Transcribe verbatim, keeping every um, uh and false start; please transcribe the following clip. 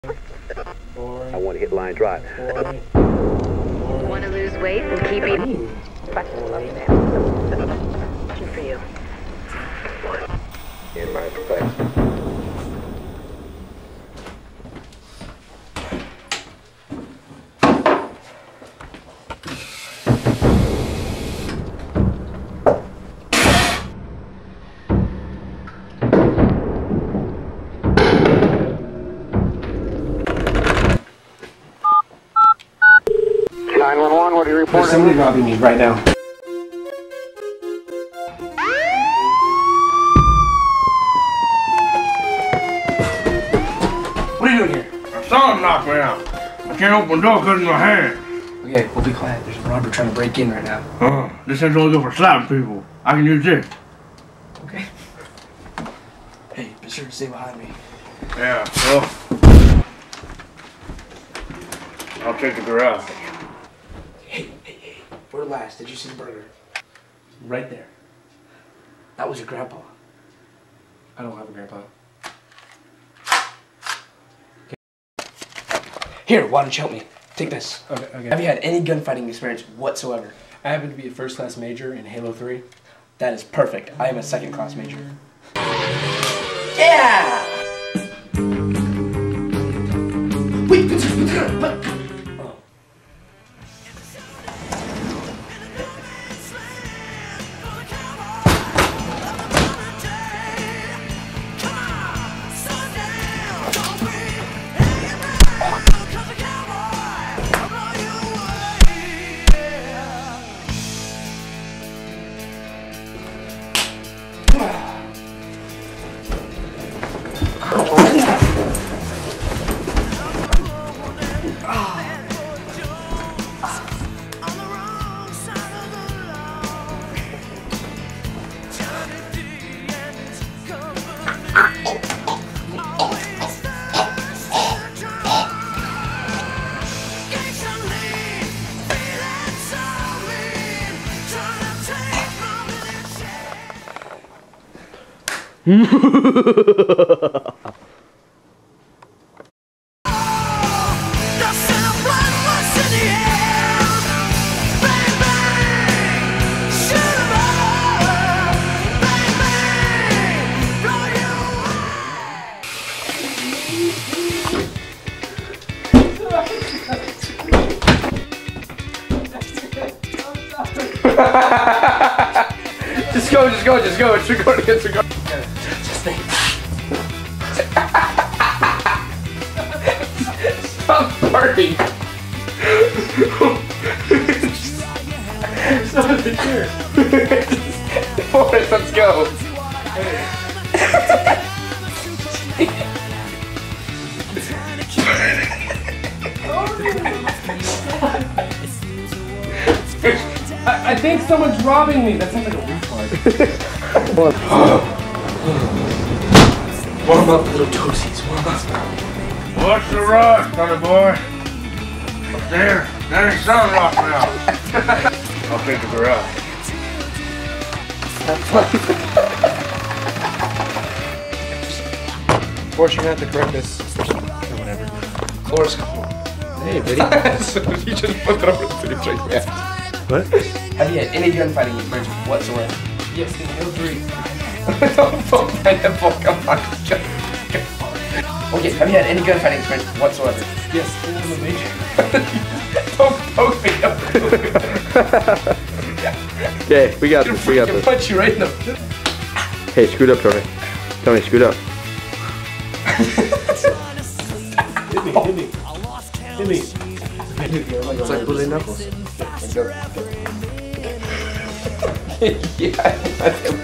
I want to hit line drive. Want to lose weight and keep eating? Question for you. In my place. nine one one, what are you reporting? There's somebody robbing me right now. What are you doing here? I saw him knock me out. I can't open the door because of my hand. Okay, we'll be quiet. There's a robber trying to break in right now. Uh, this thing's only good for slapping people. I can use this. Okay. Hey, be sure to stay behind me. Yeah, well, I'll take the garage. Hey, hey, hey. We're last. Did you see the burger? Right there. That was your grandpa. I don't have a grandpa. Okay. Here, why don't you help me? Take this. Okay, okay. Have you had any gunfighting experience whatsoever? I happen to be a first class major in Halo three. That is perfect. I am a second class major. Yeah! Wait, what's what's going on? Oh. Just go, just go, just go. It's recording, it's recording. Just think. Stop farting. Stop the chair. Forrest, let's go. I, I think someone's robbing me. That sounds like a retard. Warm up, little toesies. Warm up. What's the rush, sonny boy? Up there, that ain't sun rock now. I'll take the garage. Forrest, you're gonna have to correct this. Or whatever. Forrest, come on. Hey, buddy. You just put it over the footage right there. What? Have you had any gunfighting experience whatsoever? Yes, in Halo three. Don't poke my nipple, come on. Okay, have you had any gunfighting experience whatsoever? Yes, in the major. Don't poke me up. Okay, we got this, we got I this. punch you right in the... Hey, scoot up, Tony. Tony, scoot up. Hit me, hit me. Hit me. It's like bully knuckles. Yeah,